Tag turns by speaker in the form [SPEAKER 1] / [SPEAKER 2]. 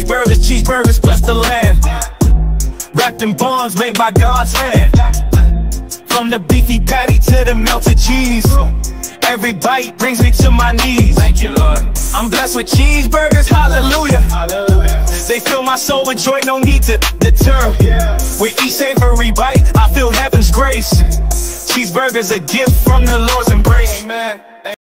[SPEAKER 1] Cheeseburgers, cheeseburgers, bless the land. Wrapped in buns made by God's hand. From the beefy patty to the melted cheese, every bite brings me to my knees. Thank you, Lord. I'm blessed with cheeseburgers, hallelujah. They fill my soul with joy, no need to deter. With each savory bite, I feel heaven's grace. Cheeseburgers, a gift from the Lord's embrace. Amen.